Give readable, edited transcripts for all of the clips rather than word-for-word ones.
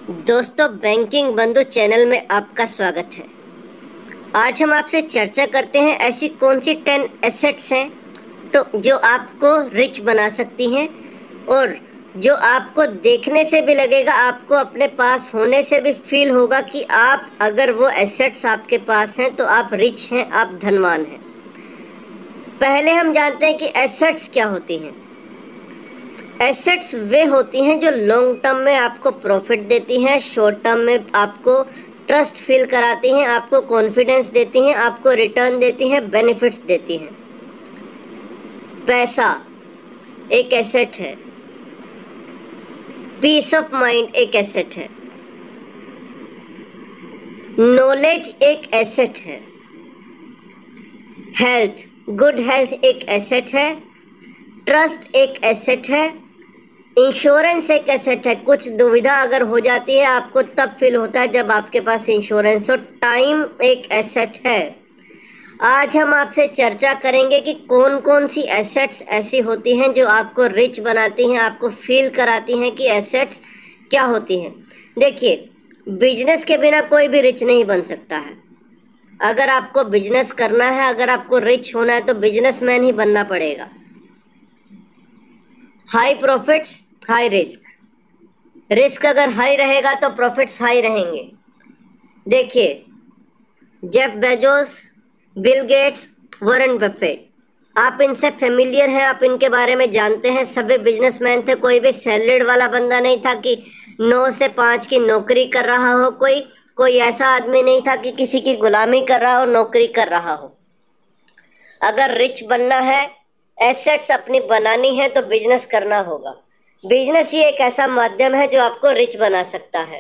दोस्तों, बैंकिंग बंधु चैनल में आपका स्वागत है। आज हम आपसे चर्चा करते हैं ऐसी कौन सी 10 एसेट्स हैं तो जो आपको रिच बना सकती हैं और जो आपको देखने से भी लगेगा, आपको अपने पास होने से भी फील होगा कि आप अगर वो एसेट्स आपके पास हैं तो आप रिच हैं, आप धनवान हैं। पहले हम जानते हैं कि एसेट्स क्या होती हैं। एसेट्स वे होती हैं जो लॉन्ग टर्म में आपको प्रॉफिट देती हैं, शॉर्ट टर्म में आपको ट्रस्ट फील कराती हैं, आपको कॉन्फिडेंस देती हैं, आपको रिटर्न देती हैं, बेनिफिट्स देती हैं। पैसा एक एसेट है, पीस ऑफ माइंड एक एसेट है, नॉलेज एक एसेट है, हेल्थ, गुड हेल्थ एक एसेट है, ट्रस्ट एक एसेट है, इंश्योरेंस एक एसेट है। कुछ दुविधा अगर हो जाती है आपको तब फील होता है जब आपके पास इंश्योरेंस हो। टाइम एक एसेट है। आज हम आपसे चर्चा करेंगे कि कौन कौन सी एसेट्स ऐसी होती हैं जो आपको रिच बनाती हैं, आपको फील कराती हैं कि एसेट्स क्या होती हैं। देखिए, बिजनेस के बिना कोई भी रिच नहीं बन सकता है। अगर आपको बिजनेस करना है, अगर आपको रिच होना है तो बिजनेसमैन ही बनना पड़ेगा। High profits, high risk. Risk अगर हाई रहेगा तो प्रॉफिट्स हाई रहेंगे। देखिए, Jeff Bezos, Bill Gates, Warren Buffett, आप इनसे फेमिलियर हैं, आप इनके बारे में जानते हैं। सभी बिजनेसमैन थे, कोई भी सैलरीड वाला बंदा नहीं था कि 9 से 5 की नौकरी कर रहा हो। कोई ऐसा आदमी नहीं था कि किसी की गुलामी कर रहा हो, नौकरी कर रहा हो। अगर रिच बनना है, एसेट्स अपनी बनानी है तो बिजनेस करना होगा। बिजनेस ही एक ऐसा माध्यम है जो आपको रिच बना सकता है।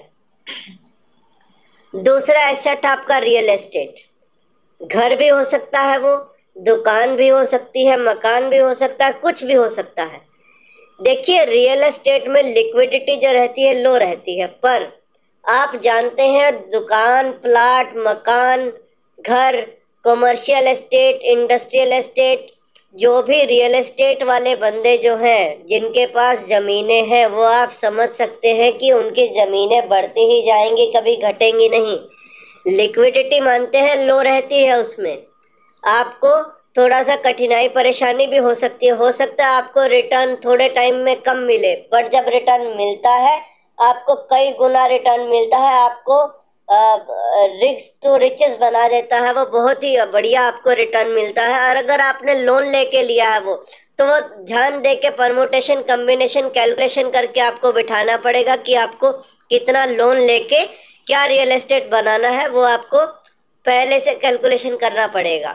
दूसरा एसेट आपका रियल एस्टेट। घर भी हो सकता है, वो दुकान भी हो सकती है, मकान भी हो सकता है, कुछ भी हो सकता है। देखिए, रियल एस्टेट में लिक्विडिटी जो रहती है लो रहती है, पर आप जानते हैं दुकान, प्लाट, मकान, घर, कमर्शियल एस्टेट, इंडस्ट्रियल एस्टेट, जो भी रियल एस्टेट वाले बंदे जो हैं जिनके पास ज़मीनें हैं, वो आप समझ सकते हैं कि उनकी ज़मीनें बढ़ती ही जाएंगी, कभी घटेंगी नहीं। लिक्विडिटी मानते हैं लो रहती है, उसमें आपको थोड़ा सा कठिनाई परेशानी भी हो सकती है। हो सकता है आपको रिटर्न थोड़े टाइम में कम मिले, पर जब रिटर्न मिलता है आपको कई गुना रिटर्न मिलता है, आपको रिस्क टू रिचेस बना देता है। वो बहुत ही बढ़िया आपको रिटर्न मिलता है। और अगर आपने लोन लेके लिया है तो वो ध्यान दे के परमुटेशन, कम्बिनेशन, कैलकुलेशन करके आपको बिठाना पड़ेगा कि आपको कितना लोन लेके क्या रियल एस्टेट बनाना है, वो आपको पहले से कैलकुलेशन करना पड़ेगा।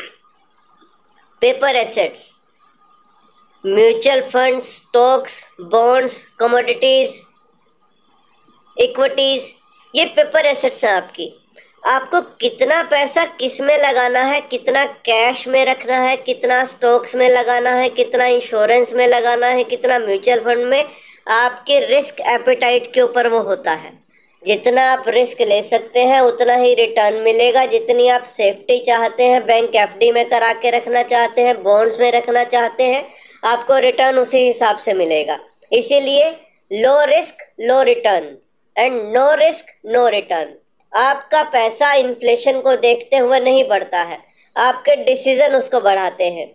Paper assets, mutual fund, stocks, bonds, commodities, equities, ये पेपर एसेट्स हैं आपकी। आपको कितना पैसा किस में लगाना है, कितना कैश में रखना है, कितना स्टॉक्स में लगाना है, कितना इंश्योरेंस में लगाना है, कितना म्यूचुअल फंड में, आपके रिस्क एपेटाइट के ऊपर वो होता है। जितना आप रिस्क ले सकते हैं उतना ही रिटर्न मिलेगा। जितनी आप सेफ्टी चाहते हैं, बैंक एफडी में करा के रखना चाहते हैं, बॉन्ड्स में रखना चाहते हैं, आपको रिटर्न उसी हिसाब से मिलेगा। इसीलिए low risk low return and no risk no return. आपका पैसा इन्फ्लेशन को देखते हुए नहीं बढ़ता है, आपके डिसीजन उसको बढ़ाते हैं।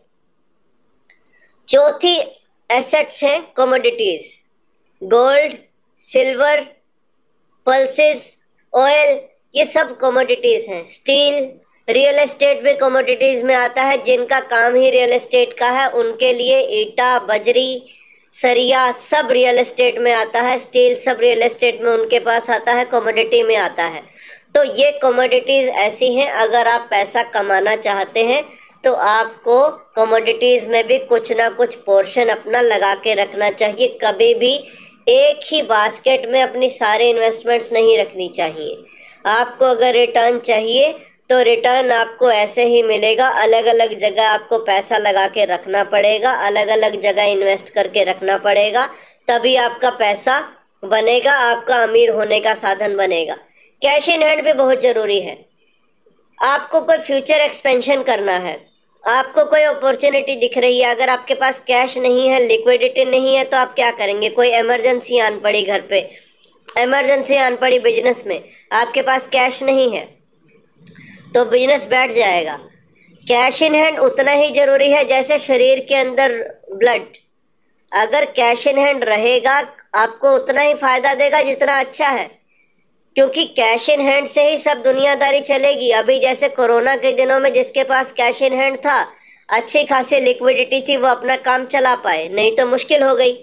चौथी एसेट्स है commodities. Gold, silver, pulses, oil, ये सब कमोडिटीज हैं। स्टील, रियल एस्टेट भी कमोडिटीज में आता है। जिनका काम ही रियल एस्टेट का है उनके लिए ईटा, बजरी, सरिया सब रियल एस्टेट में आता है। स्टील सब रियल एस्टेट में उनके पास आता है, कमोडिटी में आता है। तो ये कमोडिटीज ऐसी हैं, अगर आप पैसा कमाना चाहते हैं तो आपको कमोडिटीज में भी कुछ ना कुछ पोर्शन अपना लगा के रखना चाहिए। कभी भी एक ही बास्केट में अपनी सारे इन्वेस्टमेंट्स नहीं रखनी चाहिए। आपको अगर रिटर्न चाहिए तो रिटर्न आपको ऐसे ही मिलेगा। अलग अलग जगह आपको पैसा लगा के रखना पड़ेगा, अलग अलग जगह इन्वेस्ट करके रखना पड़ेगा, तभी आपका पैसा बनेगा, आपका अमीर होने का साधन बनेगा। कैश इन हैंड भी बहुत ज़रूरी है। आपको कोई फ्यूचर एक्सपेंशन करना है, आपको कोई अपॉर्चुनिटी दिख रही है, अगर आपके पास कैश नहीं है, लिक्विडिटी नहीं है, तो आप क्या करेंगे? कोई इमरजेंसी आन पड़ी घर पे, इमरजेंसी आन पड़ी बिजनेस में, आपके पास कैश नहीं है तो बिजनेस बैठ जाएगा। कैश इन हैंड उतना ही जरूरी है जैसे शरीर के अंदर ब्लड। अगर कैश इन हैंड रहेगा आपको उतना ही फायदा देगा जितना अच्छा है, क्योंकि कैश इन हैंड से ही सब दुनियादारी चलेगी। अभी जैसे कोरोना के दिनों में जिसके पास कैश इन हैंड था, अच्छी खासी लिक्विडिटी थी, वो अपना काम चला पाए, नहीं तो मुश्किल हो गई।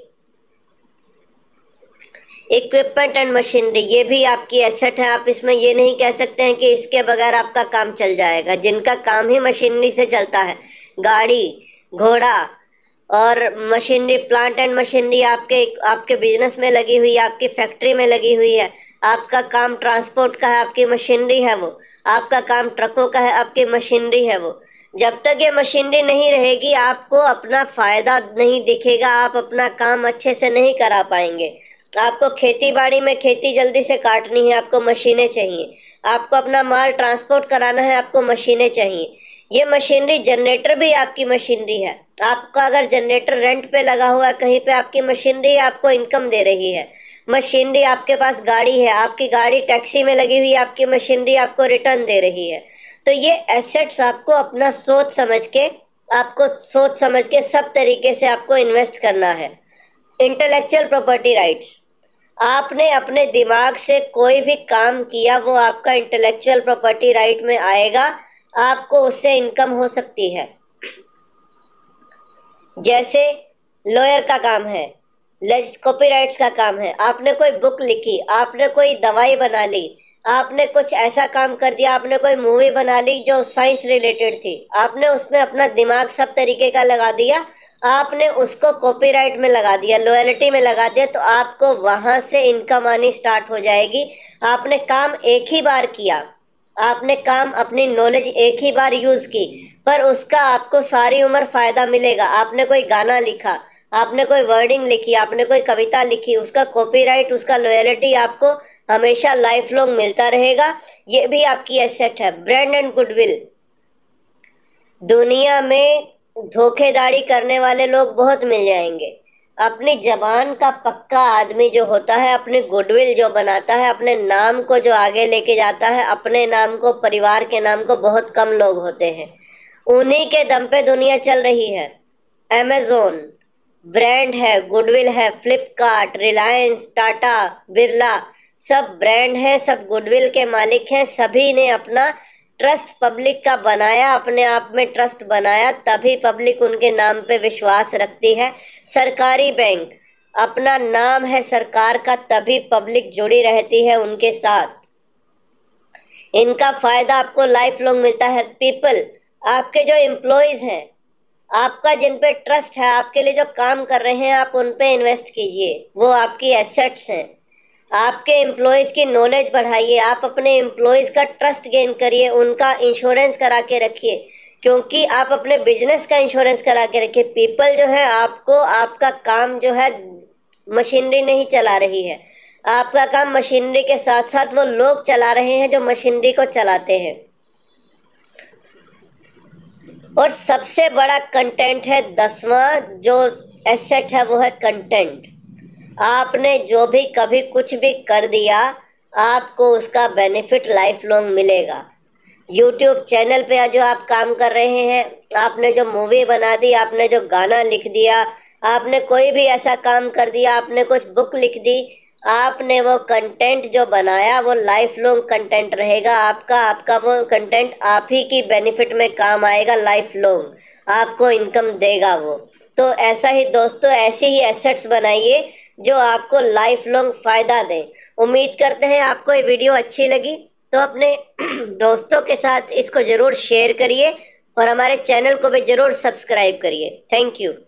इक्विपमेंट एंड मशीनरी ये भी आपकी एसेट है। आप इसमें ये नहीं कह सकते हैं कि इसके बगैर आपका काम चल जाएगा। जिनका काम ही मशीनरी से चलता है, गाड़ी घोड़ा और मशीनरी, प्लांट एंड मशीनरी आपके आपके बिजनेस में लगी हुई है, आपकी फैक्ट्री में लगी हुई है। आपका काम ट्रांसपोर्ट का है, आपकी मशीनरी है वो। आपका काम ट्रकों का है, आपकी मशीनरी है वो। जब तक ये मशीनरी नहीं रहेगी आपको अपना फायदा नहीं दिखेगा, आप अपना काम अच्छे से नहीं करा पाएंगे। आपको खेती बाड़ी में खेती जल्दी से काटनी है, आपको मशीनें चाहिए। आपको अपना माल ट्रांसपोर्ट कराना है, आपको मशीनें चाहिए। ये मशीनरी, जनरेटर भी आपकी मशीनरी है। आपका अगर जनरेटर रेंट पे लगा हुआ है कहीं पे, आपकी मशीनरी आपको इनकम दे रही है। मशीनरी, आपके पास गाड़ी है, आपकी गाड़ी टैक्सी में लगी हुई है, आपकी मशीनरी आपको रिटर्न दे रही है। तो ये एसेट्स आपको अपना सोच समझ के सब तरीके से आपको इन्वेस्ट करना है। इंटेलेक्चुअल प्रॉपर्टी राइट्स, आपने अपने दिमाग से कोई भी काम किया वो आपका इंटेलेक्चुअल प्रॉपर्टी राइट में आएगा, आपको उससे इनकम हो सकती है। जैसे लॉयर का काम है, कॉपीराइट्स का काम है। आपने कोई बुक लिखी, आपने कोई दवाई बना ली, आपने कुछ ऐसा काम कर दिया, आपने कोई मूवी बना ली जो साइंस रिलेटेड थी, आपने उसमें अपना दिमाग सब तरीके का लगा दिया, आपने उसको कॉपीराइट में लगा दिया, लॉयल्टी में लगा दिया, तो आपको वहां से इनकम आनी स्टार्ट हो जाएगी। आपने काम एक ही बार किया, आपने काम, अपनी नॉलेज एक ही बार यूज की, पर उसका आपको सारी उम्र फायदा मिलेगा। आपने कोई गाना लिखा, आपने कोई वर्डिंग लिखी, आपने कोई कविता लिखी, उसका कॉपीराइट, उसका लॉयल्टी आपको हमेशा लाइफ लॉन्ग मिलता रहेगा। ये भी आपकी एसेट है। ब्रांड एंड गुडविल, दुनिया में धोखेधड़ी करने वाले लोग बहुत मिल जाएंगे। अपनी जबान का पक्का आदमी जो होता है, अपनी गुडविल जो बनाता है, अपने नाम को जो आगे लेके जाता है, अपने नाम को, परिवार के नाम को, बहुत कम लोग होते हैं। उन्हीं के दम पे दुनिया चल रही है। अमेज़न ब्रांड है, गुडविल है। फ्लिपकार्ट, रिलायंस, टाटा, बिरला, सब ब्रांड है, सब गुडविल के मालिक हैं। सभी ने अपना ट्रस्ट पब्लिक का बनाया, अपने आप में ट्रस्ट बनाया, तभी पब्लिक उनके नाम पे विश्वास रखती है। सरकारी बैंक, अपना नाम है सरकार का, तभी पब्लिक जुड़ी रहती है उनके साथ। इनका फायदा आपको लाइफ लॉन्ग मिलता है। पीपल, आपके जो एम्प्लॉयज हैं, आपका जिन पे ट्रस्ट है, आपके लिए जो काम कर रहे हैं, आप उन पे इन्वेस्ट कीजिए, वो आपकी एसेट्स हैं। आपके एम्प्लॉयज़ की नॉलेज बढ़ाइए, आप अपने एम्प्लॉयज़ का ट्रस्ट गेन करिए, उनका इंश्योरेंस करा के रखिए, क्योंकि आप अपने बिजनेस का इंश्योरेंस करा के रखिए। पीपल जो है, आपको, आपका काम जो है मशीनरी नहीं चला रही है, आपका काम मशीनरी के साथ साथ वो लोग चला रहे हैं जो मशीनरी को चलाते हैं। और सबसे बड़ा कंटेंट है, 10वां जो एसेट है वो है कंटेंट। आपने जो भी कभी कुछ भी कर दिया, आपको उसका बेनिफिट लाइफ लॉन्ग मिलेगा। यूट्यूब चैनल पे जो आप काम कर रहे हैं, आपने जो मूवी बना दी, आपने जो गाना लिख दिया, आपने कोई भी ऐसा काम कर दिया, आपने कुछ बुक लिख दी, आपने वो कंटेंट जो बनाया वो लाइफ लॉन्ग कंटेंट रहेगा आपका। आपका वो कंटेंट आप ही की बेनिफिट में काम आएगा, लाइफ लॉन्ग आपको इनकम देगा वो। तो ऐसा ही दोस्तों, ऐसी ही एसेट्स बनाइए जो आपको लाइफ लॉन्ग फायदा दे। उम्मीद करते हैं आपको ये वीडियो अच्छी लगी, तो अपने दोस्तों के साथ इसको जरूर शेयर करिए और हमारे चैनल को भी जरूर सब्सक्राइब करिए। Thank you.